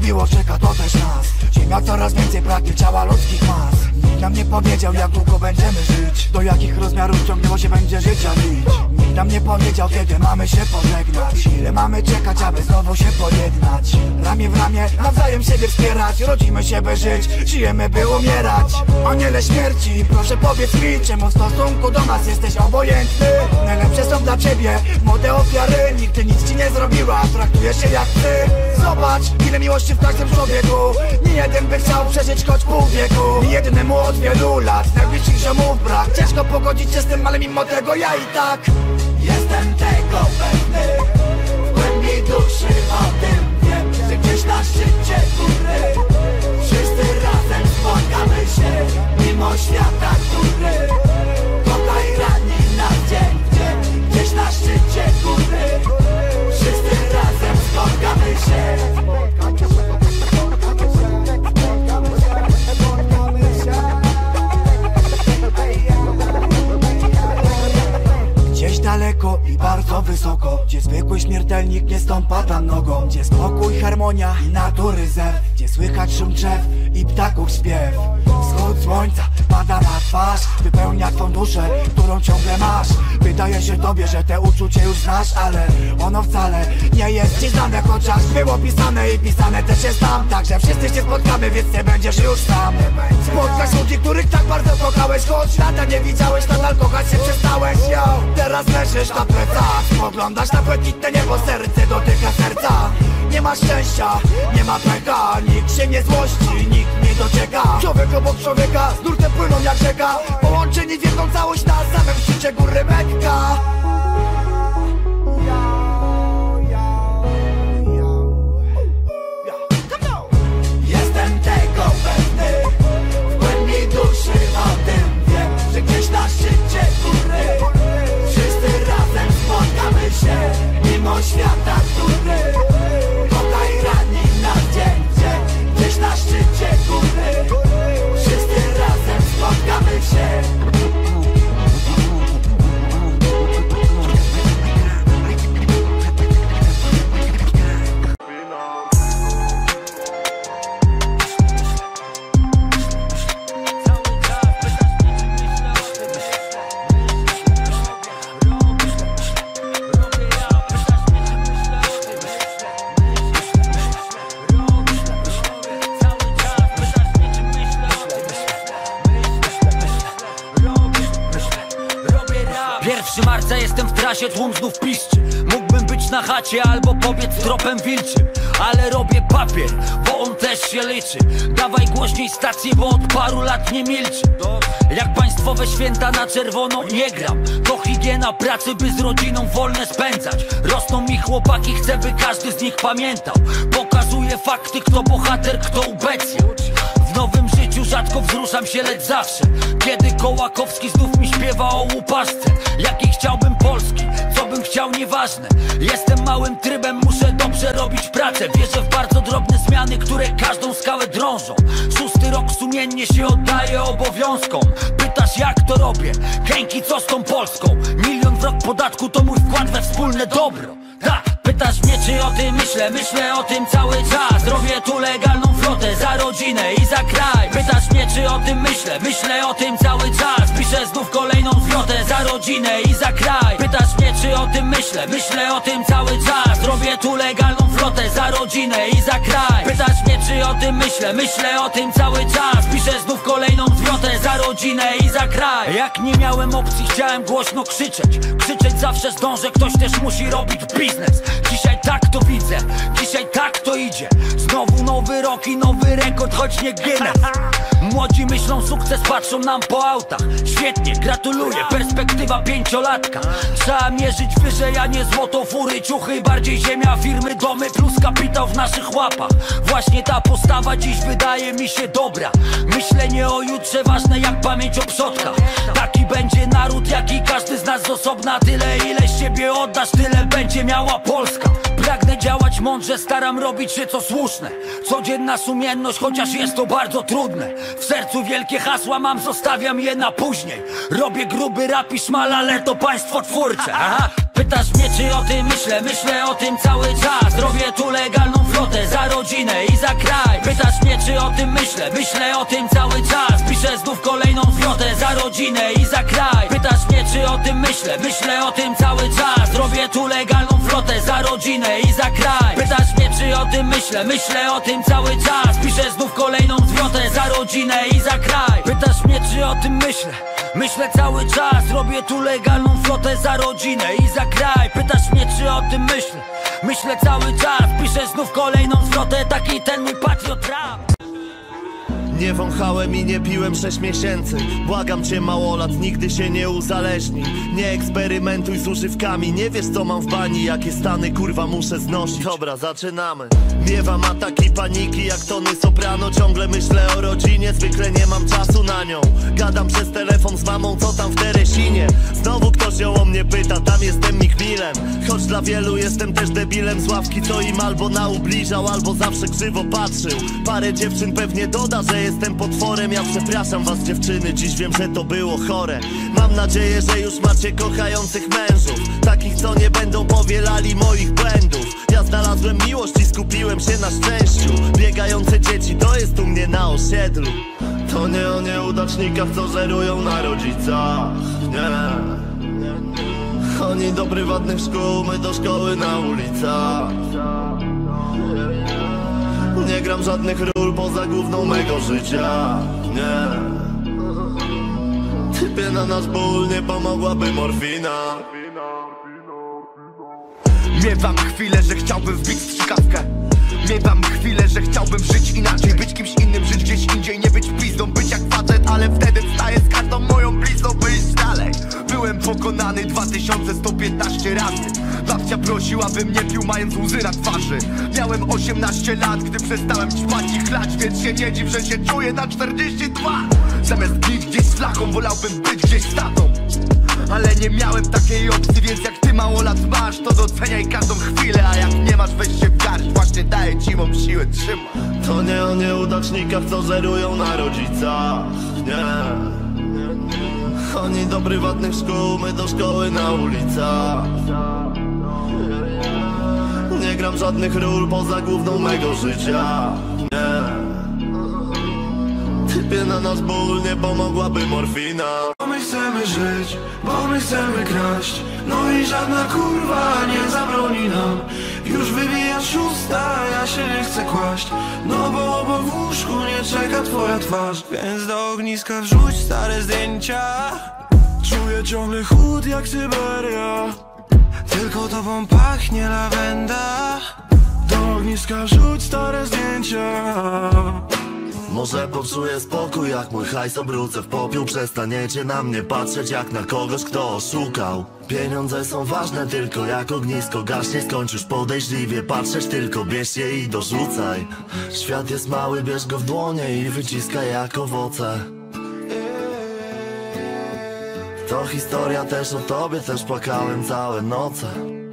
miłość czeka, to też nas. Ziemia coraz więcej pragnie ciała ludzkich mas. Nikt nam nie powiedział, jak długo będziemy żyć, do jakich rozmiarów ciągnęło się będzie życia nić. Nikt nam nie powiedział, kiedy mamy się pożegnać, ile mamy czekać, aby znowu się pojednać. Ramię w ramię, nawzajem siebie wspierać. Rodzimy się by żyć, żyjemy by umierać. Aniele śmierci, proszę powiedz mi, czemu w stosunku do nas jesteś obojętny? Najlepsze są dla ciebie młode ofiary. Nigdy nic ci nie zrobiła, traktujesz się jak ty. Zobacz, ile miłości w każdym człowieku. Nie jeden by chciał przeżyć choć pół wieku. Nie jednemu od wielu lat najbliższych ziomów brak. Ciężko pogodzić się z tym, ale mimo tego ja i tak jestem tego pewny. W głębi duszy o tym wiem, że gdzieś na szczycie góry wszyscy razem spotkamy się, mimo świata, który kocha i rani nas dzień w dzień. Gdzieś na szczycie góry wszyscy razem spotkamy się. Gdzieś daleko i bardzo wysoko, gdzie zwykły śmiertelnik nie stąpa tam nogą, gdzie spokój, harmonia i natury zew, gdzie słychać szum drzew i ptaków śpiew. Wschód słońca pada na twarz, wypełnia twą duszę, którą ciągle masz. Wydaje się tobie, że te uczucie już znasz, ale ono wcale nie jest ci znane, chociaż było pisane i pisane też jest tam. Także wszyscy się spotkamy, więc nie będziesz już sam. Spotkasz ludzi, których tak bardzo kochałeś, choć lata nie widziałeś, nadal kochać się przestałeś. Yo, teraz leżysz na plecach, spoglądasz na błękitne niebo, serce dotyka serca. Nie ma szczęścia, nie ma pecha, nikt się nie złości, nikt nie docieka. Człowiek obok człowieka, z nurtem płyną jak rzeka, połączeni w jedną całość na samym szczycie góry Mekka. Jestem tego pewny, w głębi duszy o tym wiem, że gdzieś na szczycie góry wszyscy razem spotkamy się, mimo świata, który kocha i rani nas dzień w dzień. Gdzieś na szczycie góry wszyscy razem spotkamy się. Marca jestem w trasie, tłum znów piszczy. Mógłbym być na chacie albo pobiec tropem wilczym, ale robię papier, bo on też się liczy. Dawaj głośniej stację, bo od paru lat nie milczy. Jak państwowe święta na czerwono nie gram. To higiena pracy, by z rodziną wolne spędzać. Rosną mi chłopaki, chcę by każdy z nich pamiętał. Pokazuję fakty, kto bohater, kto ubecja. W nowym życiu rzadko wzruszam się, lecz zawsze, kiedy Kołakowski znów mi śpiewa o łupaszce. Jakiej chciałbym Polski, co bym chciał, nieważne. Jestem małym trybem, muszę dobrze robić pracę. Wierzę w bardzo drobne zmiany, które każdą skałę drążą. 6. rok sumiennie się oddaję obowiązkom. Pytasz, jak to robię? Henki, co z tą Polską? 1 000 000 w rok podatku to mój wkład we wspólne dobro. Tak, pytasz mnie, czy o tym myślę? Myślę o tym cały czas. Robię tu legalną flotę za rodzinę i za kraj. Pytasz mnie, czy o tym myślę? Myślę o tym cały czas. Piszę znów kolejną zwrotę za rodzinę i za kraj. Pytasz mnie, czy o tym myślę? Myślę o tym cały czas. Robię tu legalną flotę za rodzinę i za kraj. Pytasz mnie, czy o tym myślę? Myślę o tym cały czas. Piszę znów kolejną zwrotę za rodzinę i za kraj. Jak nie miałem opcji, chciałem głośno krzyczeć. Krzyczeć zawsze zdążę, ktoś też musi robić biznes. Dzisiaj tak to widzę, dzisiaj tak to idzie. Znowu nowy rok i nowy rekord, choć nie Guinness. Młodzi myślą sukces, patrzą nam po autach. Świetnie, gratuluję, perspektywa 5-latka. Trzeba mierzyć wyżej, a nie złoto, fury, ciuchy. Bardziej ziemia, firmy, domy plus kapitał w naszych łapach. Właśnie ta postawa dziś wydaje mi się dobra. Myślenie o jutrze ważne jak pamięć o przodkach. Taki będzie naród, jaki każdy z nas z osobna. Tyle ile z siebie oddasz, tyle będzie miała Polska. Pragnę działać mądrze, staram robić się co słuszne. Codzienna sumienność, chociaż jest to bardzo trudne. W sercu wielkie hasła mam, zostawiam je na później. Robię gruby rap i szmal, ale to państwo twórcze. Aha. Pytasz mnie czy o tym myślę, myślę o tym cały czas. Robię tu legalną flotę za rodzinę i za kraj. Pytasz mnie czy o tym myślę, myślę o tym cały czas. Piszę znów kolejną flotę za rodzinę i za kraj. Pytasz mnie czy o tym myślę, myślę o tym cały czas. Robię tu legalną flotę za rodzinę i za kraj. Pytasz mnie czy o tym myślę, myślę o tym cały czas. Piszę znów kolejną flotę za rodzinę i za kraj. Pytasz mnie czy o tym myślę, myślę cały czas. Robię tu legalną flotę za rodzinę i za kraj. Pytasz mnie czy o tym myślę, myślę cały czas. Piszę znów kolejną flotę, taki ten mój patriot rap. Nie wąchałem i nie piłem 6 miesięcy. Błagam cię małolat, nigdy się nie uzależnij. Nie eksperymentuj z używkami. Nie wiesz co mam w bani, jakie stany kurwa muszę znosić. Dobra, zaczynamy. Miewam ataki paniki jak tony soprano. Ciągle myślę o rodzinie, zwykle nie mam czasu na nią. Gadam przez telefon z mamą, co tam w Teresinie. Znowu ktoś ją o mnie pyta, tam jestem Mikmilem. Choć dla wielu jestem też debilem z ławki, co im albo naubliżał, albo zawsze krzywo patrzył. Parę dziewczyn pewnie doda, że jestem potworem. Ja przepraszam was dziewczyny, dziś wiem, że to było chore. Mam nadzieję, że już macie kochających mężów, takich co nie będą powielali moich błędów. Ja znalazłem miłość i skupiłem się na szczęściu. Biegające dzieci to jest u mnie na osiedlu. To nie o nieudacznikach, co żerują na rodzicach. Nie. Oni do prywatnych szkół, my do szkoły na ulicach. Nie gram żadnych ról poza główną mego życia. Nie. Typie na nasz ból nie pomogłaby morfina. Miewam chwilę, że chciałbym wbić strzykawkę. Miewam chwilę, że chciałbym żyć inaczej. Być kimś innym, żyć gdzieś indziej. Nie być pizdą, być jak facet, ale wtedy wstaję z każdą moją blizną, by iść dalej. Byłem pokonany 2115 razy. Babcia prosiła, bym nie pił, mając łzy na twarzy. Miałem 18 lat, gdy przestałem ćpać i chlać, więc się nie dziw, że się czuję na 42. Zamiast bić gdzieś z flachą, wolałbym być gdzieś z tatą. Ale nie miałem takiej opcji, więc jak ty mało lat masz, to doceniaj każdą chwilę. A jak nie masz, weź się w garść, właśnie daję ci mą siłę, trzymaj. To nie o nieudacznikach, co żerują na rodzicach. Nie. Oni do prywatnych szkół, my do szkoły na ulicach. Nie gram żadnych ról poza główną mego życia. Nie. Typie na nasz ból nie pomogłaby morfina. Bo my chcemy żyć, bo my chcemy kraść. No i żadna kurwa nie zabroni nam. Już wybija 6, ja się nie chcę kłaść. No bo obok w łóżku nie czeka twoja twarz. Więc do ogniska wrzuć stare zdjęcia. Czuję ciągle chłód jak Syberia. Tylko tobą pachnie lawenda. Do ogniska wrzuć stare zdjęcia. Może poczuję spokój, jak mój hajs obrócę w popiół. Przestaniecie na mnie patrzeć jak na kogoś, kto oszukał. Pieniądze są ważne tylko jak ognisko gaśnie. Skończysz podejrzliwie patrzeć, tylko bierz je i dorzucaj. Świat jest mały, bierz go w dłonie i wyciskaj jak owoce. To historia też o tobie, też płakałem całe noce.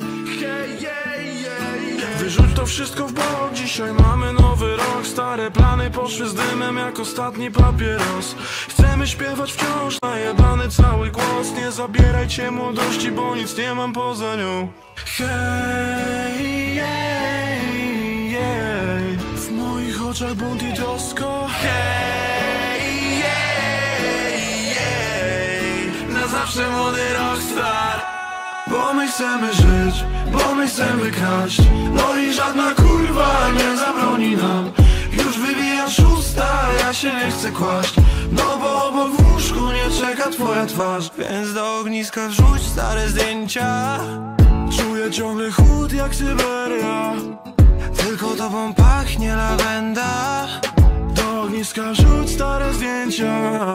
Wyrzuć to wszystko w bok, dzisiaj mamy nowy rok. Stare plany poszły z dymem jak ostatni papieros. Chcemy śpiewać wciąż, najebany cały głos. Nie zabierajcie młodości, bo nic nie mam poza nią. Hej, jej, jej. W moich oczach bunt i trosko. Hej, jej, jej. Na zawsze młody rockstar. Bo my chcemy żyć, bo my chcemy kraść. No i żadna kurwa nie zabroni nam. Już wybija 6, ja się nie chcę kłaść. No bo obok w łóżku nie czeka twoja twarz. Więc do ogniska wrzuć stare zdjęcia. Czuję ciągle chłód jak Syberia. Tylko tobą pachnie lawenda. Do ogniska wrzuć stare zdjęcia.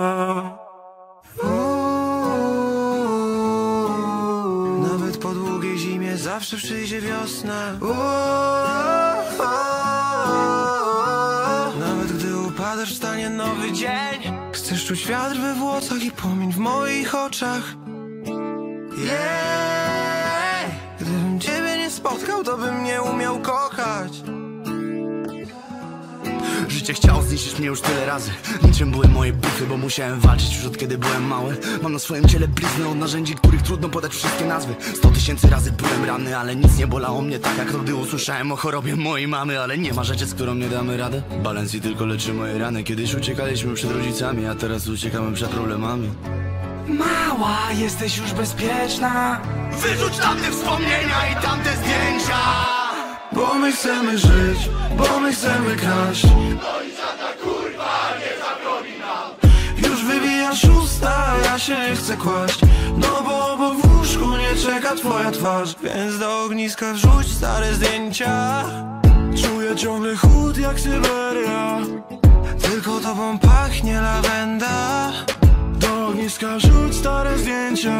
Nawet po długiej zimie zawsze przyjdzie wiosna. Nawet gdy upadasz, wstanie nowy dzień. Chcesz czuć wiatr we włosach i płomień w moich oczach. Gdybym ciebie nie spotkał, to bym nie umiał kochać. życie chciało zniszczyć mnie już tyle razy. Niczym były moje buchy, bo musiałem walczyć już od kiedy byłem mały. Mam na swoim ciele blizny od narzędzi, których trudno podać wszystkie nazwy. 100 000 razy byłem ranny, ale nic nie bolało mnie tak jak gdy usłyszałem o chorobie mojej mamy. Ale nie ma rzeczy, z którą nie damy radę. Balenci tylko leczy moje rany. Kiedyś uciekaliśmy przed rodzicami, a teraz uciekamy przed problemami. Mała, jesteś już bezpieczna. Wyrzuć tamte wspomnienia i tamte zdjęcia. Bo my chcemy żyć, bo my chcemy kraść. No i żadna kurwa nie zabroni nam. Już wybija 6, ja się nie chcę kłaść. No bo obok w łóżku nie czeka twoja twarz. Więc do ogniska wrzuć stare zdjęcia. Czuję ciągle chłód jak Syberia. Tylko tobą pachnie lawenda. Do ogniska wrzuć stare zdjęcia.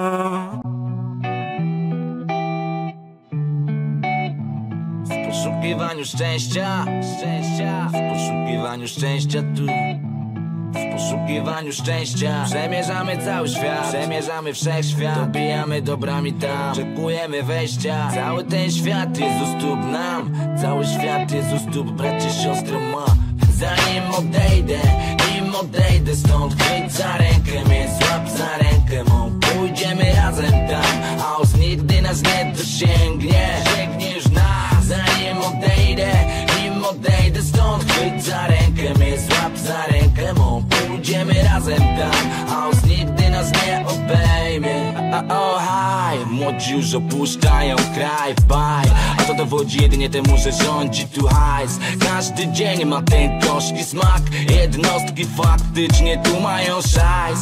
W poszukiwaniu szczęścia, w poszukiwaniu szczęścia tu. W poszukiwaniu szczęścia przemierzamy cały świat, przemierzamy wszechświat. Dobijamy dobrami tam, czekujemy wejścia. Cały ten świat jest u stóp nam, cały świat jest u stóp bracie, siostro ma. Zanim odejdę stąd, chwyć za rękę mnie, złap za rękę mą. Pójdziemy razem tam, a os nigdy nas nie dosięgnie. Sięgniesz nas, zanim odejdę stąd, chwyć za rękę mnie, złap za rękę mą. Pójdziemy razem tam, a os nigdy nas nie obejmie. Oh hi, młodzi już opuszczają kraj, bye. A to dowodzi jedynie temu, że rządzi tu hajs. Każdy dzień ma ten gorzki smak. Jednostki faktycznie tu mają szajs.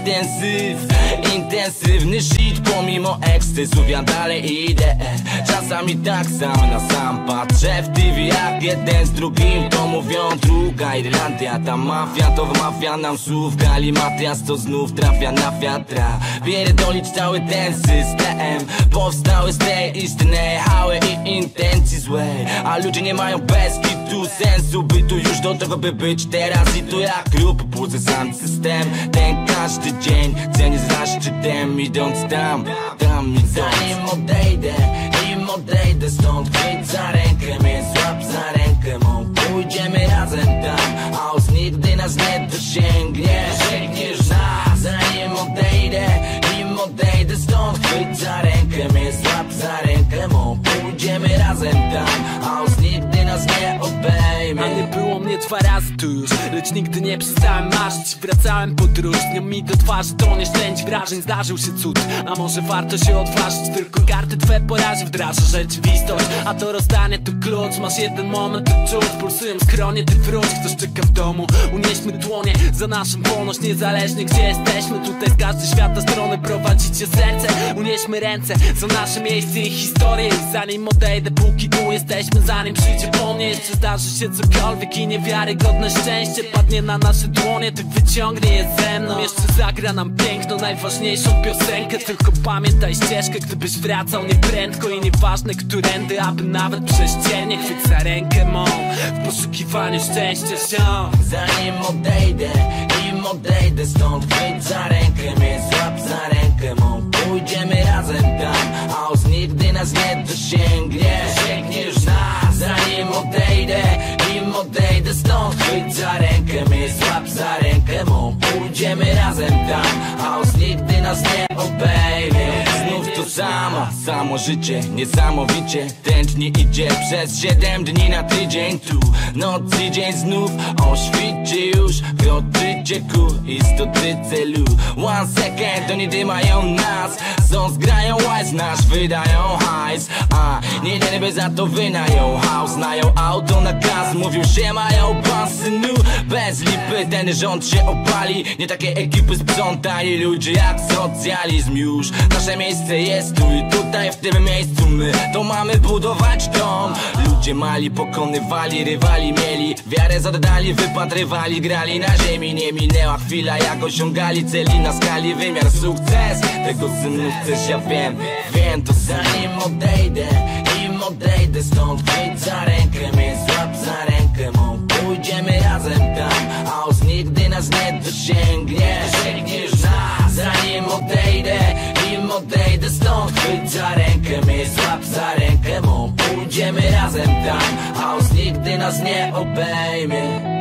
Intensywny shit. Pomimo ekscesów ja dalej idę. Czasami tak sam na sam patrzę w TV, jak jeden z drugim to mówią. Druga Irlandia, ta mafia to wmawia nam słów. Galimatias to znów trafia na wiatra. Pierdolić cały ten system powstały z tej istnej hały i intencji złej. A ludzie nie mają bez kitu sensu bytu już do tego, by być teraz i tu jak lub budzę sam system. Ten każdy dzień cenię za szczytem, idąc tam. Zanim odejdę stąd, chwyć za rękę mnie, złap za rękę mą. Pójdziemy razem tam, a os nigdy nas nie dosięgnie. Sięgniesz nas, zanim odejdę stąd, chwyć za rękę mnie, złap za rękę mą. Pójdziemy razem tam, a os nigdy nas nie obejmie. A nie było mnie 2 razy tu już, lecz nigdy nie przestałem marzyć. Wracałem podróż, dnią mi do twarzy to nieszczęść wrażeń. Zdarzył się cud, a może warto się odważyć. Tylko karty twe porazi wdraża rzeczywistość. A to rozdanie to klucz, masz jeden moment to czuć. Pulsują skronie, ty wróć, ktoś czeka w domu. Unieśmy dłonie za naszą wolność, niezależnie gdzie jesteśmy. Tutaj z każdej świata strony prowadzicie serce. Unieśmy ręce za nasze miejsce i historię. I zanim odejdę, póki tu jesteśmy, zanim przyjdzie po mnie, jeszcze zdarzy się cokolwiek i niewiarygodne szczęście padnie na nasze dłonie, ty wyciągnie je ze mną. Jeszcze zagra nam piękną, najważniejszą piosenkę. Tylko pamiętaj ścieżkę, gdybyś wracał nieprędko. I nieważne którędy, aby nawet prześciernie. Chwyć za rękę mą w poszukiwaniu szczęścia się. Zanim odejdę stąd, chwyć za rękę mnie, złap za rękę mą. Pójdziemy razem tam, a os nigdy nas nie dosięgnie. Sięgniesz nas, zanim odejdę stąd, chwyć za rękę mnie, złap za rękę mą. Pójdziemy razem tam, a os nigdy nas nie obejmie. Znów to samo życie, niesamowicie. Tętni idzie przez 7 dni na tydzień. Tu noc i dzień znów o świcie już. Kroczycie ku istoty celu. One second, oni dymają nas. Są zgrają łaz, nasz wydają hajs. A nie jeden by za to wynają house. Znają auto na gaz, mówił się mają pan synu. Bez lipy ten rząd się opali. Nie takie ekipy sprzątali ludzie jak socjalizm już. Nasze miejsce jest tu i tutaj w tym miejscu my to mamy budować dom. Ludzie mali pokonywali, rywali mieli wiarę zadali, wypatrywali, grali na ziemi. Nie minęła chwila jak osiągali celi na skali wymiar sukces. Tego synu chcesz, ja wiem to zanim odejdę stąd, chwyć za rękę mnie, złap za rękę mą. Pójdziemy razem tam, a os nigdy nas nie dosięgnie. Sięgniesz nas, zanim odejdę stąd, chwyć za rękę mnie, złap za rękę mą. Pójdziemy razem tam, a os nigdy nigdy nas nie obejmie.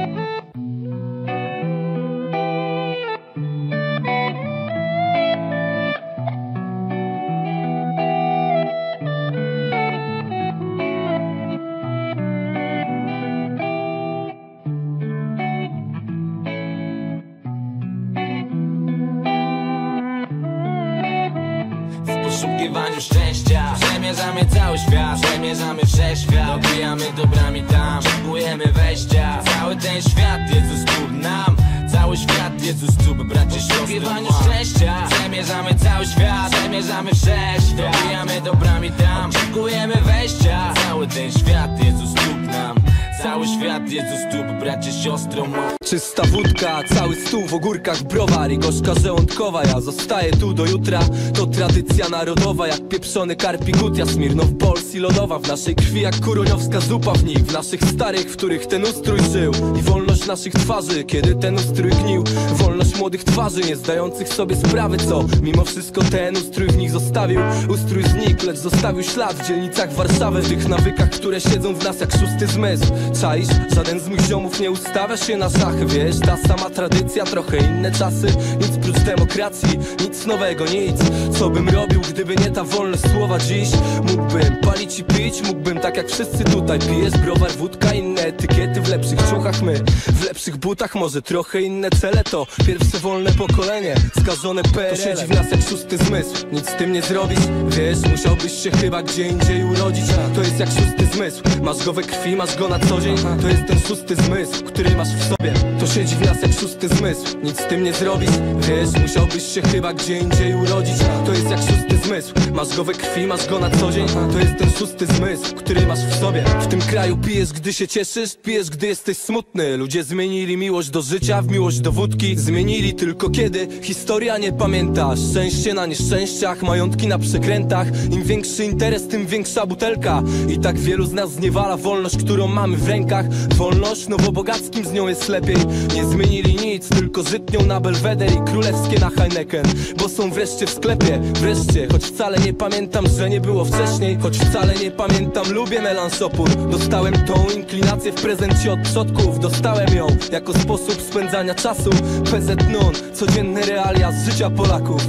W poszukiwaniu szczęścia przemierzamy cały świat, przemierzamy wszechświat. Dobijamy dobrami tam, szykujemy wejścia. Cały ten świat Jezus tu nam, cały świat Jezus tu, bracie, siostry. W poszukiwaniu szczęścia przemierzamy cały świat, przemierzamy wszechświat. Dobijamy dobrami tam, szykujemy wejścia. Cały ten świat Jezus tu nam, cały świat Jezus tu, bracie, siostro. Czysta wódka, cały stół w ogórkach, browar i gorzka żołądkowa. Ja zostaję tu do jutra, to tradycja narodowa. Jak pieprzony karpik Gutia, Smirnow, Bols i lodowa. W naszej krwi jak kuroniowska zupa w nich. W naszych starych, w których ten ustrój żył. I wolność naszych twarzy, kiedy ten ustrój gnił. Wolność młodych twarzy, nie zdających sobie sprawy, co mimo wszystko ten ustrój w nich zostawił. Ustrój znikł, lecz zostawił ślad w dzielnicach Warszawy. W tych nawykach, które siedzą w nas jak szósty zmysł. Czaisz? Żaden z moich ziomów nie ustawia się na szachy. Wiesz, ta sama tradycja, trochę inne czasy. Nic prócz demokracji, nic nowego, nic. Co bym robił, gdyby nie ta wolność słowa dziś? Mógłbym palić i pić, mógłbym tak jak wszyscy tutaj. Pijesz browar, wódka, inne etykiety. W lepszych ciuchach my, w lepszych butach. Może trochę inne cele, to pierwsze wolne pokolenie. Skażone PRL, to siedzi w nas jak szósty zmysł. Nic z tym nie zrobisz, wiesz, musiałbyś się chyba gdzie indziej urodzić. To jest jak szósty zmysł, masz go we krwi, masz go na co dzień. To jest ten szósty zmysł, który masz w sobie. To siedzi w nas jak szósty zmysł, nic z tym nie zrobisz, wiesz, musiałbyś się chyba gdzie indziej urodzić. To jest jak szósty zmysł, masz go we krwi, masz go na co dzień. To jest ten szósty zmysł, który masz w sobie. W tym kraju pijesz, gdy się cieszysz, pijesz, gdy jesteś smutny. Ludzie zmienili miłość do życia w miłość do wódki. Zmienili tylko kiedy historia nie pamięta. Szczęście na nieszczęściach, majątki na przekrętach. Im większy interes, tym większa butelka. I tak wielu z nas zniewala wolność, którą mamy w rękach. Wolność, no bo bogackim z nią jest lepiej. Nie zmienili nic, tylko żytnią na Belweder i królewskie na Heineken. Bo są wreszcie w sklepie, wreszcie. Choć wcale nie pamiętam, że nie było wcześniej. Choć wcale nie pamiętam, lubię melanżopór. Dostałem tą inklinację w prezencie od przodków. Dostałem ją jako sposób spędzania czasu. PZ Non, codzienne realia z życia Polaków.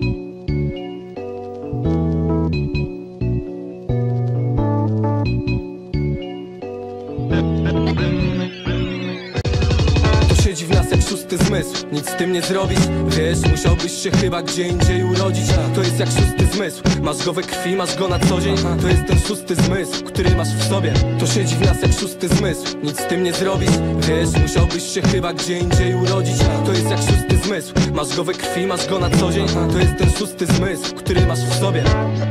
Siedzi w nas jak szósty zmysł, nic z tym nie zrobisz, wiesz, musiałbyś się chyba gdzie indziej urodzić. To jest jak szósty zmysł, masz go we krwi, masz go na co dzień. To jest ten szósty zmysł, który masz w sobie. To siedzi w nas jak szósty zmysł, nic z tym nie zrobisz, wiesz, musiałbyś się chyba gdzie indziej urodzić. To jest jak szósty zmysł, masz go we krwi, masz go na co dzień. To jest ten szósty zmysł, który masz w sobie.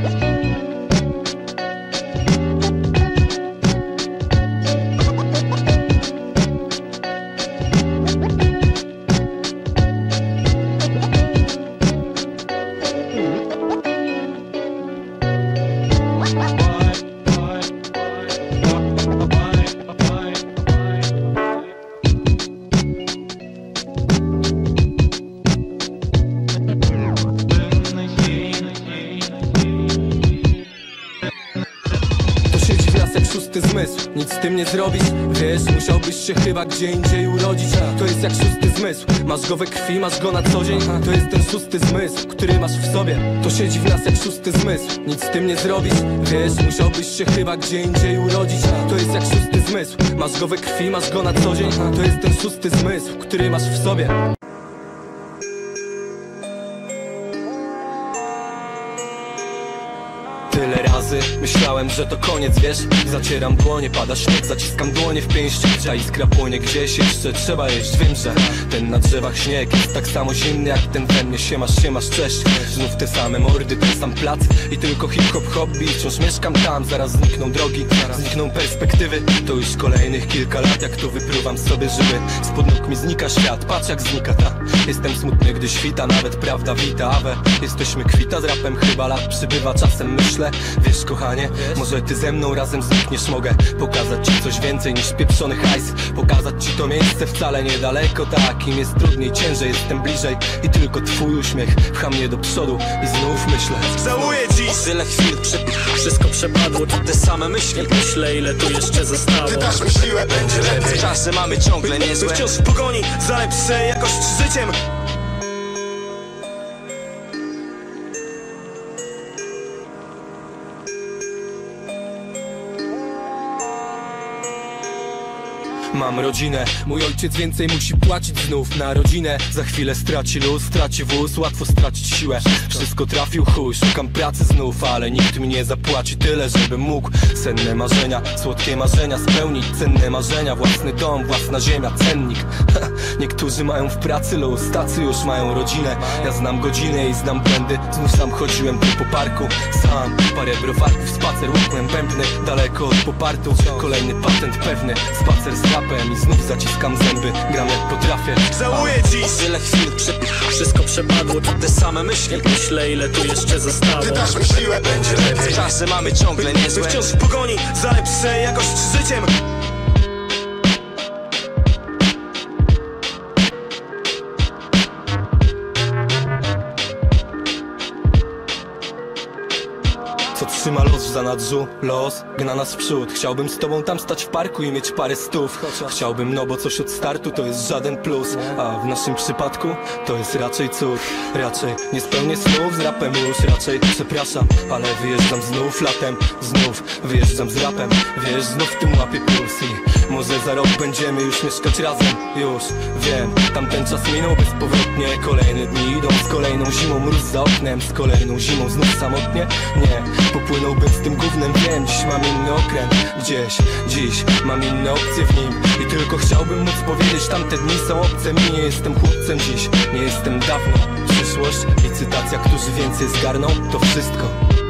Nic z tym nie zrobisz, wiesz, musiałbyś się chyba gdzie indziej urodzić. To jest jak szósty zmysł, masz go we krwi, masz go na co dzień. To jest ten szósty zmysł, który masz w sobie. To siedzi w nas jak szósty zmysł, nic z tym nie zrobisz, wiesz, musiałbyś się chyba gdzie indziej urodzić. To jest jak szósty zmysł, masz go we krwi, masz go na co dzień. To jest ten szósty zmysł, który masz w sobie. Tyle razy myślałem, że to koniec, wiesz. Zacieram dłonie, pada śnieg, zaciskam dłonie w pięści. Ta iskra płonie gdzieś, jeszcze trzeba jeść. Wiem, że ten na drzewach śnieg jest tak samo zimny jak ten we mnie. Siemasz, cześć. Znów te same mordy, ten sam plac i tylko hip-hop hobby. Wciąż mieszkam tam, zaraz znikną drogi, znikną perspektywy. To już kolejnych kilka lat, jak tu wypruwam sobie żyły. Spod nóg mi znika świat, patrz jak znika ta. Jestem smutny, gdy świta, nawet prawda wita, awe. Jesteśmy kwita z rapem, chyba lat przybywa, czasem myślę, Wiesz kochanie, może ty ze mną razem znikniesz. Mogę pokazać ci coś więcej niż pieprzony hajs. Pokazać ci to miejsce wcale niedaleko. Tak, im jest trudniej, ciężej, jestem bliżej. I tylko twój uśmiech pcha mnie do przodu. I znów myślę, Żałuję dziś. Tyle chwil, wszystko przepadło. Te same myśli, myślę ile tu jeszcze zostało. Ty dasz mi siłę, będzie lepiej. Czasy mamy ciągle niezłe. Wciąż w pogoni za lepszej jakości życiem. mam rodzinę. Mój ojciec więcej musi płacić znów na rodzinę. Za chwilę straci luz, straci wóz, łatwo stracić siłę. Wszystko trafił chuj, szukam pracy znów, ale nikt mi nie zapłaci tyle, żebym mógł senne marzenia, słodkie marzenia spełnić. Cenne marzenia, własny dom, własna ziemia, cennik. Niektórzy mają w pracy luz, tacy już mają rodzinę. Ja znam godziny i znam błędy. Znów sam chodziłem tu po parku, sam parę browarków, spacer łukłem bębny. Daleko od popartu, kolejny patent pewny. Spacer z rapem i znów zaciskam zęby. Gram jak potrafię. Żałuję dziś. Tyle chwil, wszystko przepadło. Te same myśli, myślę ile tu jeszcze zostało. Ty dasz mi siłę, będzie lepiej. Czasy mamy ciągle niezłe. Wciąż w pogoni za lepszej jakości życiem. Co trzyma los w zanadrzu? Los gna nas w przód. Chciałbym z tobą tam stać w parku i mieć parę stów. Chciałbym, no bo coś od startu to jest żaden plus. A w naszym przypadku to jest raczej cud. Raczej nie spełnię snów z rapem już. Raczej przepraszam, ale wyjeżdżam znów latem. Znów wyjeżdżam z rapem. Wiesz, znów w tym łapie puls. I może za rok będziemy już mieszkać razem. Już wiem, tamten czas minął bezpowrotnie. Kolejne dni idą z kolejną zimą. Mróz za oknem, z kolejną zimą znów samotnie. Nie, popłynąłbym z tym gównem, wiem, dziś mam inny okręt. Dziś mam inne opcje w nim. I tylko chciałbym móc powiedzieć, tamte dni są obce mi. Nie jestem chłopcem dziś, nie jestem dawno. Przyszłość i cytacja, którzy więcej zgarną, to wszystko.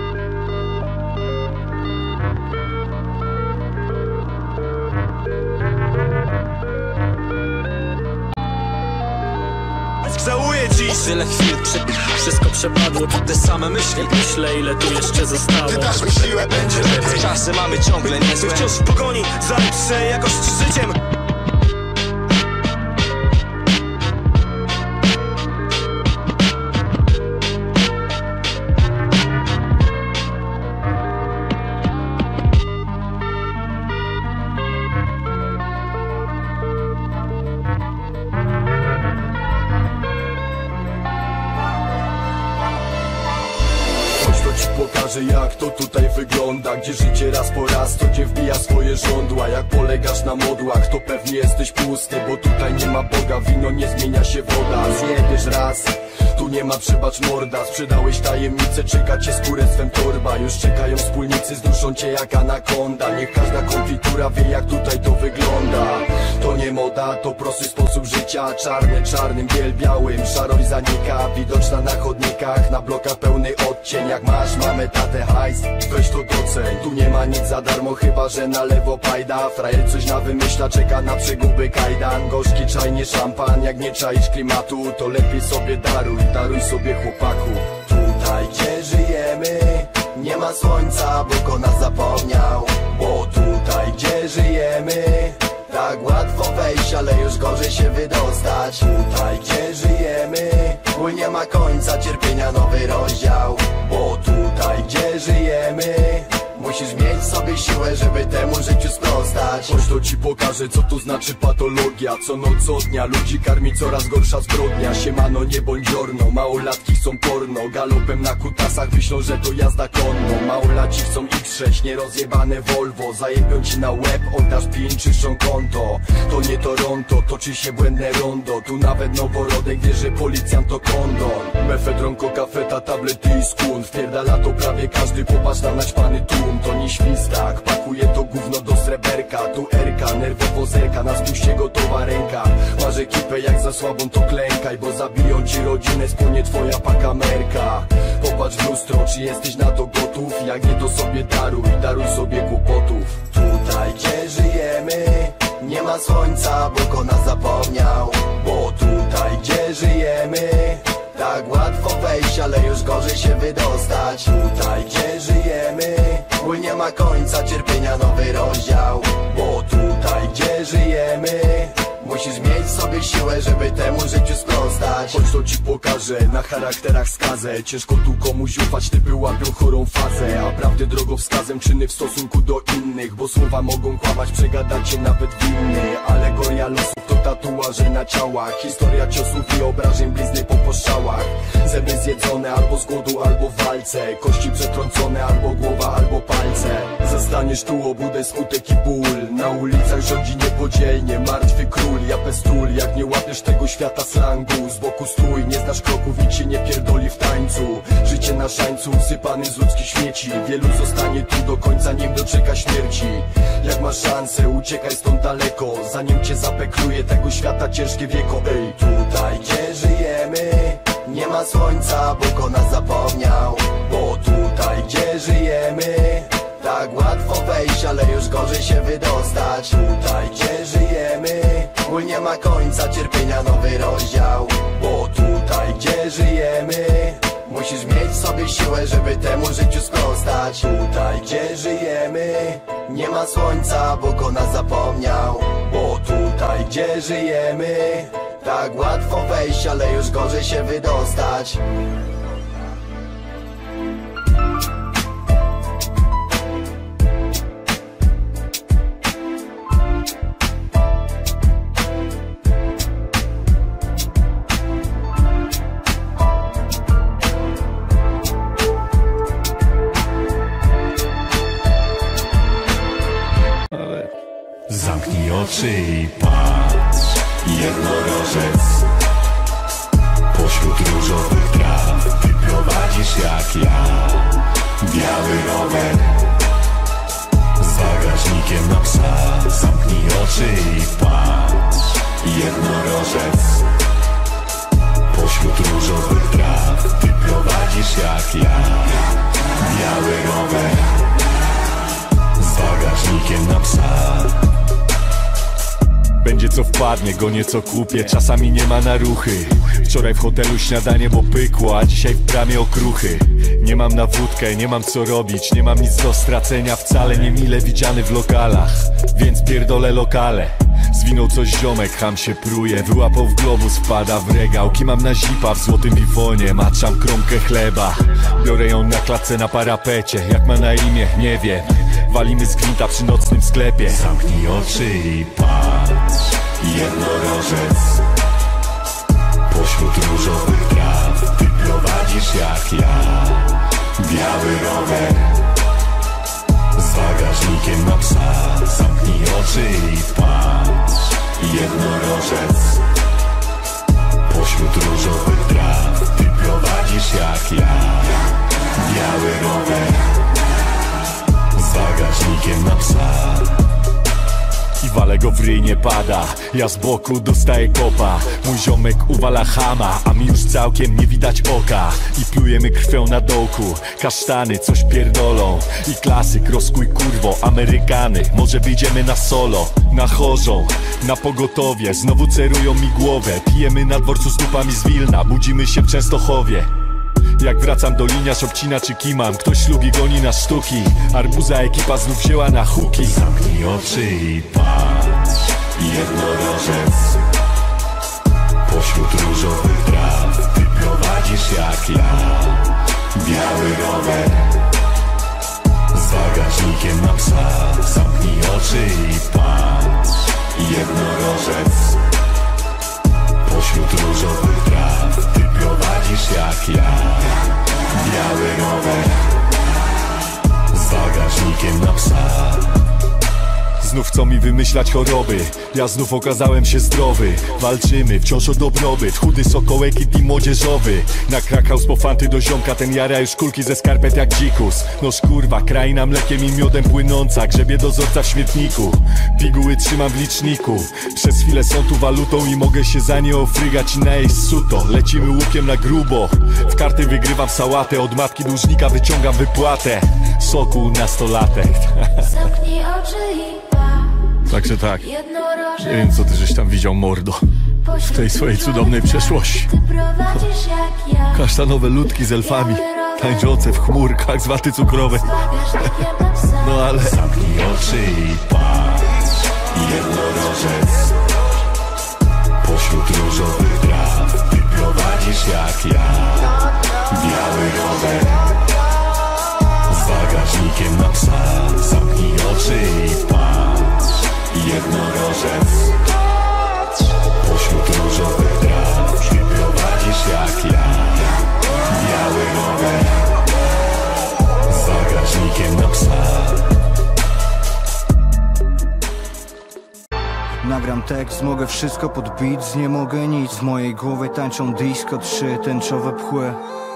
Żałuję dziś. Tyle chwil, wszystko przepadło. Te same myśli, myślę ile tu jeszcze zostało. Ty dasz mi siłę, będzie lepiej. Czasy mamy ciągle niezłe. Wciąż w pogoni za lepszej jakości życiem. Pokażę jak to tutaj wygląda, gdzie życie raz po raz to cię wbija swoje żądła. Jak polegasz na modłach, to pewnie jesteś pusty, bo tutaj nie ma Boga, wino nie zmienia się woda. Zjedziesz raz, tu nie ma przebacz morda. Sprzedałeś tajemnicę, czeka cię skórę swem torba. Już czekają wspólnicy, zduszą cię jak anakonda. Niech każda konfitura wie jak tutaj to wygląda. To nie moda, to prosty sposób życia. Czarny czarnym, biel białym, szarość zanika. Widoczna na chodnikach, na blokach pełny odcień. Jak masz mamę, tatę, hajs, weź to doceń. Tu nie ma nic za darmo, chyba że na lewo pajda. Frajer coś na wymyśla, czeka na przeguby kajdan. Gorzki czaj, nie szampan, jak nie czaisz klimatu, to lepiej sobie daruj sobie chłopaku. Tutaj gdzie żyjemy nie ma słońca, Bóg o nas zapomniał. Bo tutaj gdzie żyjemy tak łatwo wejść, ale już gorzej się wydostać. Tutaj gdzie żyjemy ból nie ma końca, cierpienia nowy rozdział. Bo tutaj gdzie żyjemy musisz mieć w sobie siłę, żeby temu życiu sprostać. Chodź to ci pokażę, co to znaczy patologia. Co noc od dnia ludzi karmi coraz gorsza zbrodnia. Siemano, nie bądź dziorno, małolatki chcą porno. Galopem na kutasach myślą, że to jazda konno. Małolaci chcą X6, nierozjebane Volvo. Zajebią ci na łeb, oddasz PIN, czyszczą konto. To nie Toronto, toczy się błędne rondo. Tu nawet noworodek wie, że policjant to kondon. Mefedron, kokafeta, tablety i skun. Wpierdala to prawie każdy, popatrz na naćpany tłum. To nie świstak, pakuje to gówno do sreberka. Tu Erka, nerwowo zerka, na spuście gotowa ręka. Masz ekipę, jak za słabą to klękaj, bo zabiją ci rodzinę, spłonie twoja pakamerka. Popatrz w lustro, czy jesteś na to gotów? Jak nie, to sobie daruj sobie kłopotów. Tutaj gdzie żyjemy nie ma słońca, Bóg o nas zapomniał. Bo tutaj gdzie żyjemy Tak łatwo wejść, ale już gorzej się wydostać. Tutaj gdzie żyjemy, ból nie ma końca, cierpienia nowy rozdział. Bo tutaj gdzie żyjemy, musisz mieć w sobie siłę, żeby temu życiu sprostać. Chodź to ci pokażę, na charakterach skazę. Ciężko tu komuś ufać, typy łapią chorą fazę. A prawdy drogowskazem, czyny w stosunku do innych. Bo słowa mogą kłamać, przegadać cię nawet winny. Alegoria losów to tatuaże na ciałach. Historia ciosów i obrażeń, blizny po poszczałach. Zęby zjedzone albo z głodu, albo w walce. Kości przetrącone, albo głowa, albo palce. Zostaniesz tu, obudę, smutek i ból. Na ulicach rządzi niepodzielnie martwy król. Ja bez tul, jak nie łapiesz tego świata slangu. Z boku stój, nie znasz kroków, nikt się nie pierdoli w tańcu. Życie na szańcu, usypany z ludzkich śmieci. Wielu zostanie tu do końca, nim doczeka śmierci. Jak masz szansę, uciekaj stąd daleko, zanim cię zapekluje tego świata ciężkie wieko. Ej, tutaj gdzie żyjemy, nie ma słońca, Bóg o nas zapomniał. Bo tutaj gdzie żyjemy, tak łatwo wejść, ale już gorzej się wydostać. Tutaj gdzie żyjemy, ból nie ma końca, cierpienia nowy rozdział. Bo tutaj gdzie żyjemy, musisz mieć w sobie siłę, żeby temu życiu sprostać. Tutaj gdzie żyjemy, nie ma słońca, Bóg o nas zapomniał. Bo tutaj gdzie żyjemy, tak łatwo wejść, ale już gorzej się wydostać. Zamknij oczy i patrz. Jednorożec pośród różowych traw. Ty prowadzisz jak ja. Biały rower z bagażnikiem na psa. Zamknij oczy i patrz. Jednorożec pośród różowych traw. Ty prowadzisz jak ja. Biały rower z bagażnikiem na psa. Będzie co wpadnie, go nieco kupię. Czasami nie ma na ruchy. Wczoraj w hotelu śniadanie, bo pykło, a dzisiaj w bramie okruchy. Nie mam na wódkę, nie mam co robić. Nie mam nic do stracenia, wcale nie mile widziany w lokalach. Więc pierdolę lokale. Zwinął coś ziomek, ham się pruje. Wyłapał w globus, wpada w regał. Kimam na zipa w złotym bifonie. Maczam kromkę chleba. Biorę ją na klatce na parapecie. Jak ma na imię, nie wiem. Walimy z gwinta przy nocnym sklepie. Zamknij oczy i patrz. Jednorożec pośród różowych traw. Ty prowadzisz jak ja. Biały rower z bagażnikiem na psa. Zamknij oczy i patrz. Jednorożec pośród różowych traw. Ty prowadzisz jak ja. Biały rower z bagażnikiem na psa. I walę go w ryj, nie pada. Ja z boku dostaję kopa. Mój ziomek uwala chama, a mi już całkiem nie widać oka. I plujemy krwią na dołku. Kasztany coś pierdolą. I klasyk, rozkuj kurwo, Amerykany. Może wyjdziemy na solo, na chorzą, na pogotowie. Znowu cerują mi głowę. Pijemy na dworcu z dupami z Wilna. Budzimy się w Częstochowie. Jak wracam do liniarz obcina czy kimam. Ktoś lubi goni na sztuki. Arbuza ekipa znów wzięła na huki. Zamknij oczy i patrz. Jednorożec pośród różowych traw. Ty prowadzisz jak ja. Biały rower z bagażnikiem na psa. Zamknij oczy i patrz. Jednorożec pośród różowych traw. Ty prowadzisz jak ja. Biały rower z bagażnikiem na psa. Znów chcą mi wymyślać choroby. Ja znów okazałem się zdrowy. Walczymy wciąż o dobrobyt. Chudy sokołek i team młodzieżowy. Na Krakhaus po fanty do ziomka. Ten jara już kulki ze skarpet jak dzikus. Noż kurwa, kraina mlekiem i miodem płynąca. Grzebie dozorca w śmietniku. Piguły trzymam w liczniku. Przez chwilę są tu walutą i mogę się za nie ofrygać i najeść suto. Lecimy łukiem na grubo. W karty wygrywam sałatę. Od matki dłużnika wyciągam wypłatę. Soku nastolatek. Zamknij oczy i Także tak, nie wiem co ty żeś tam widział, mordo. w tej swojej cudownej przeszłości. Kasztanowe ludki z elfami, tańczące w chmurkach z waty cukrowej. No ale zamknij oczy i patrz, jednorożec pośród różowych traw. Ty prowadzisz jak ja, biały rower z bagażnikiem na psa. Zamknij oczy i patrz, jednorożec pośród różowych traw. Ty prowadzisz jak ja, biały rower z bagażnikiem na psa. Nagram tekst, mogę wszystko pod beat, nie mogę nic. W mojej głowie tańczą disco, 3 tęczowe pchły.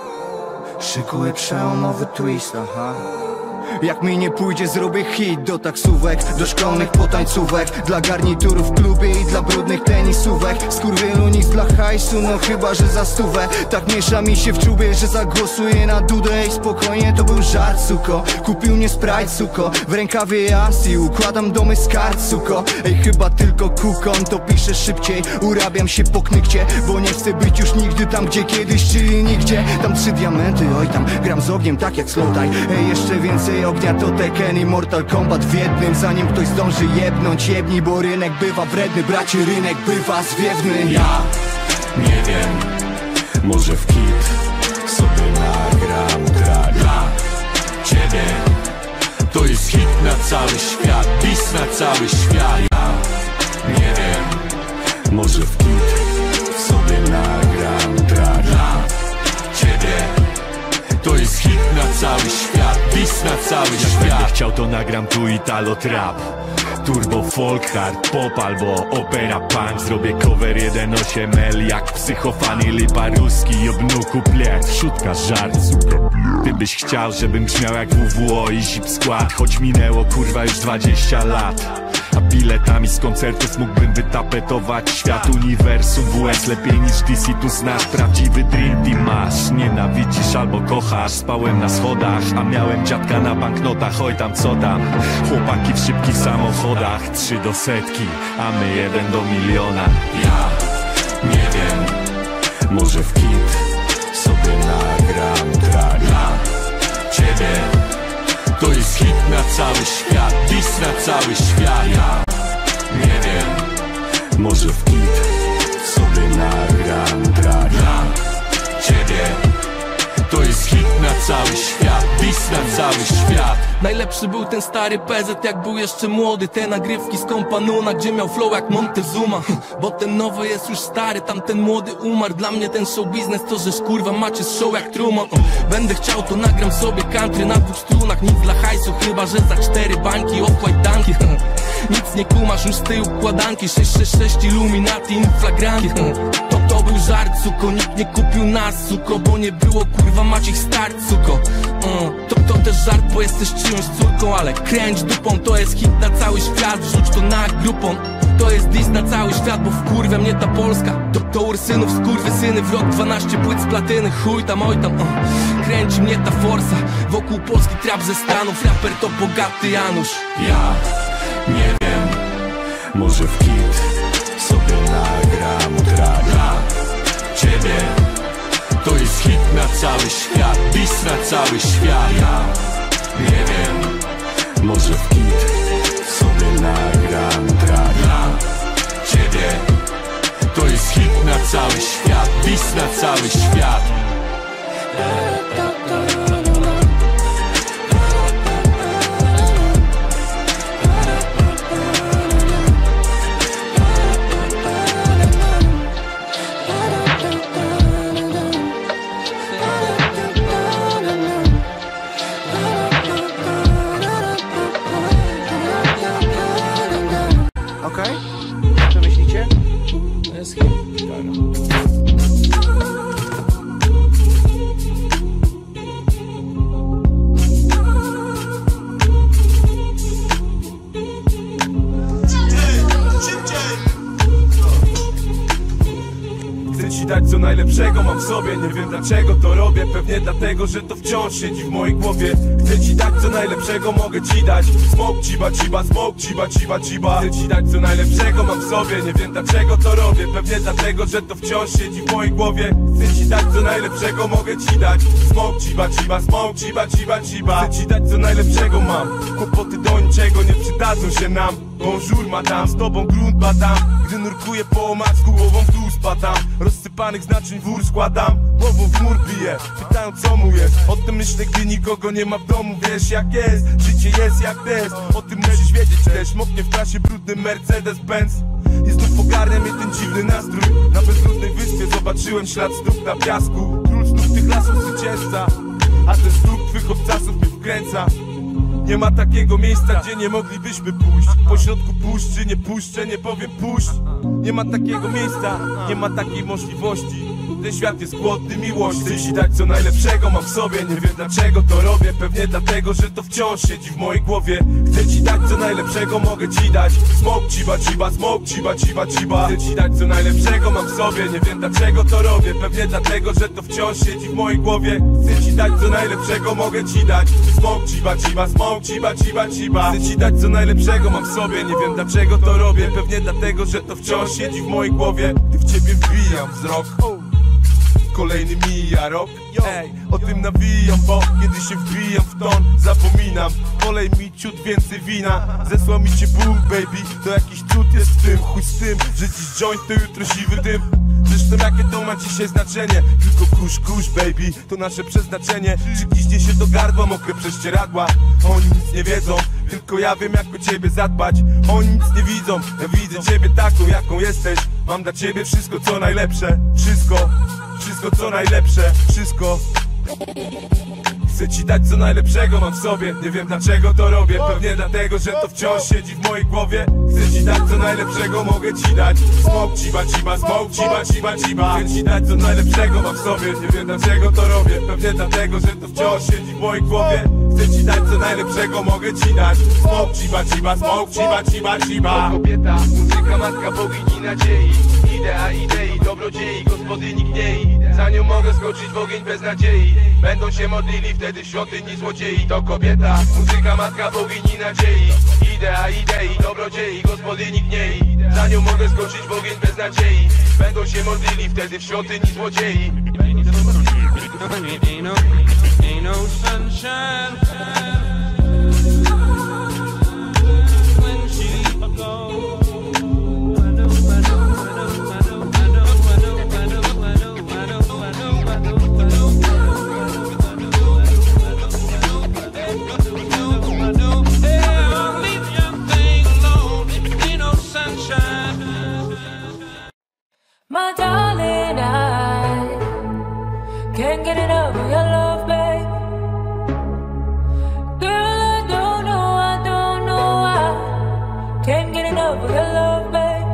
Szykuję przełomowy twist, aha. Jak mi nie pójdzie, zrobię hit. Do taksówek, do szkolnych potańcówek, dla garniturów w klubie i dla brudnych tenisówek. Skurwielu nic dla hajsu, no chyba, że za stówę. Tak miesza mi się w czubie, że zagłosuję na Dudę. I spokojnie, to był żart, suko. Kupił mnie Sprite, suko. W rękawie jas i układam domy z kart, suko. Ej, chyba tylko kukon, to piszę szybciej. Urabiam się po knykcie, bo nie chcę być już nigdy tam, gdzie kiedyś, czyli nigdzie. Tam 3 diamenty, oj tam gram z ogniem, tak jak Slowdie. Ej, jeszcze więcej ognia to Tekken i Mortal Kombat w jednym. Zanim ktoś zdąży jebnąć, jebni, bo rynek bywa wredny. Bracie, rynek bywa zwiewny. Ja nie wiem, może w kit sobie nagram track dla ciebie. To jest hit na cały świat, bis na cały świat. Ja nie wiem, może w kit sobie nagram track dla ciebie. To jest hit na cały świat, bis na cały świat. Jak będę chciał, to nagram tu Italo Trap, turbo folk, hard pop albo opera punk. Zrobię cover 1.8L jak psychofan i lipa ruski. Jobnu kuplet, szutka, żart, suka. Ty byś chciał, żebym brzmiał jak WWO i Zip Skład, choć minęło kurwa już 20 lat. A biletami z koncertów mógłbym wytapetować świat, uniwersum WS lepiej niż DC tu znasz. Prawdziwy dream team masz, nienawidzisz albo kochasz. Spałem na schodach, a miałem dziadka na banknotach. Oj tam co tam, chłopaki w szybkich samochodach. 3 do setki, a my 1 do miliona. Ja nie wiem, może w kit sobie nagram track dla ciebie. To jest hit na cały świat, dis na cały świat. Ja nie wiem, może w kit sobie nagram track dla ciebie. To jest hit na cały świat, dis na cały świat. Najlepszy był ten stary PZ, jak był jeszcze młody. Te nagrywki z Kompanuna, gdzie miał flow jak Montezuma. Bo ten nowy jest już stary, tamten młody umarł. Dla mnie ten show biznes to, że kurwa macie show jak Truman. Będę chciał, to nagram sobie country na 2 strunach. Nic dla hajsu, chyba że za 4 bańki off-white danki. Nic nie kumasz już z tej układanki. 666 Illuminati inflagranti. To był żart, suko, nikt nie kupił nas, suko. Bo nie było kurwa Maciej start, suko. To też żart, bo jesteś czyjąś córką. Ale kręć dupą, to jest hit na cały świat. Wrzuć to na grupą. To jest dis na cały świat, bo wkurwia mnie ta Polska. To Ursynów, skurwysyny, w rok 12 płyt z platyny. Chuj tam, oj tam, kręci mnie ta forsa. Wokół Polski trap ze Stanów, raper to bogaty Janusz. Ja nie wiem, może w kit sobie nagram track dla ciebie. To jest hit na cały świat, bis na cały świat. Ja nie wiem, może w kit sobie nagram track dla ciebie. To jest hit na cały świat, bis na cały świat. Okej? Co myślicie? To jest hit. najlepszego mam w sobie. Nie wiem dlaczego to robię, pewnie dlatego, że to wciąż siedzi w mojej głowie. Chcę ci dać co najlepszego, mogę ci dać. Smoke ciba ciba, smoke ciba ciba ciba. Chcę ci dać co najlepszego mam w sobie. Nie wiem dlaczego to robię, pewnie dlatego, że to wciąż siedzi w mojej głowie. Chcę ci dać co najlepszego, mogę ci dać. Smoke ciba ciba, smoke ciba ciba ciba. Chcę ci dać co najlepszego mam. Kłopoty do niczego nie przydadzą się nam. Bonjour madame, z tobą grunt badam. Gdy nurkuję po omacku, głową w dół spadam. Rozsypanych znaczeń wór składam, głową w mur biję. Pytają co mu jest, o tym myślę gdy nikogo nie ma w domu. Wiesz jak jest, życie jest jak test. O tym musisz wiedzieć też, moknie w trasie brudny Mercedes-Benz. I znów ogarnia mnie ten dziwny nastrój. Na bezludnej wyspie zobaczyłem ślad stóp na piasku. Król snów tych lasów zwycięzca, a ten stóp twych obcasów mnie wkręca. Nie ma takiego miejsca, gdzie nie moglibyśmy pójść. Pośrodku puszczy, nie puszczę, nie powiem puść. Nie ma takiego miejsca, nie ma takiej możliwości. Ten świat jest głodny miłości. Chcę ci dać co najlepszego mam w sobie. Nie wiem dlaczego to robię, pewnie dlatego, że to wciąż siedzi w mojej głowie. Chcę ci dać co najlepszego, mogę ci dać. Smoke ciba ciba, smoke ciba ciba ciba. Chcę ci dać co najlepszego mam w sobie. Nie wiem dlaczego to robię, pewnie dlatego, że to wciąż siedzi w mojej głowie. Chcę ci dać co najlepszego, mogę ci dać. Smoke ciba ciba, smoke ciba ciba ciba. Chcę ci dać co najlepszego mam w sobie. Nie wiem dlaczego to robię, pewnie dlatego, że to wciąż siedzi w mojej głowie. Gdy w ciebie wbijam wzrok, kolejny mija rok. Ej, o tym nawijam, bo kiedy się wbijam w ton, zapominam. Polej mi ciut więcej wina, zesłał mi cię Bóg, baby. To jakiś cud jest w tym, chuj z tym, że dziś joint to jutro siwy dym. Zresztą jakie to ma dzisiaj znaczenie? Tylko kusz, baby, to nasze przeznaczenie. Czy gdzieś się do gardła mokre prześcieradła? Oni nic nie wiedzą, tylko ja wiem jak o ciebie zadbać. Oni nic nie widzą, ja widzę ciebie taką jaką jesteś. Mam dla ciebie wszystko co najlepsze. Wszystko co najlepsze, wszystko. Chcę ci dać co najlepszego mam w sobie. Nie wiem dlaczego to robię, pewnie dlatego, że to wciąż siedzi w mojej głowie. Chcę ci dać co najlepszego, mogę ci dać. Smoke ciba ciba, smoke ciba ciba ciba. Chcę ci dać co najlepszego mam w sobie. Nie wiem dlaczego to robię, pewnie dlatego, że to wciąż siedzi w mojej głowie. Chcę ci dać co najlepszego, mogę ci dać. Smoke ciba ciba, smoke ciba ciba ciba. Kobieta, muzyka, matka, bogini nadziei. Idea idei, dobrodziei, gospodyni gnei. Za nią mogę skoczyć w ogień bez nadziei. Będą się modlili wtedy w świątyni złodziei. To kobieta, muzyka, matka, bogini nadziei. Idea idei, dobrodziei, gospodyni gnei. Za nią mogę skoczyć w ogień bez nadziei. Będą się modlili wtedy w świątyni złodziei. Ain't no sunshine when she goes. My darling, I can't get enough of your love, babe. Girl, I don't know I can't get enough of your love, babe.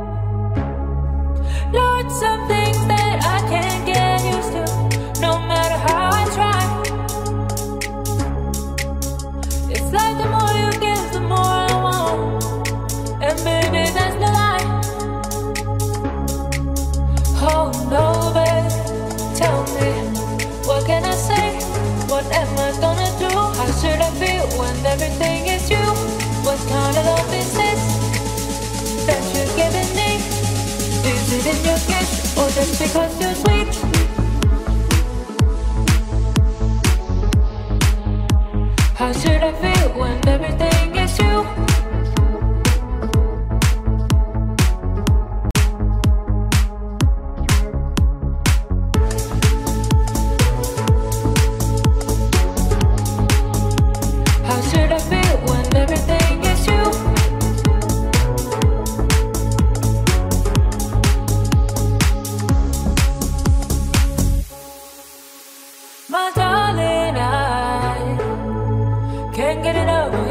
Lord, some things that I can't get used to, no matter how I try. It's like the more you give, the more I want. And baby, that's no lie. Oh no, babe, tell me, what can I say? What am I gonna do? How should I feel when everything is you? What kind of love is this that you're giving me? Is it in your gift, or just because you're sweet? How should I feel when everything is you? Can't get enough.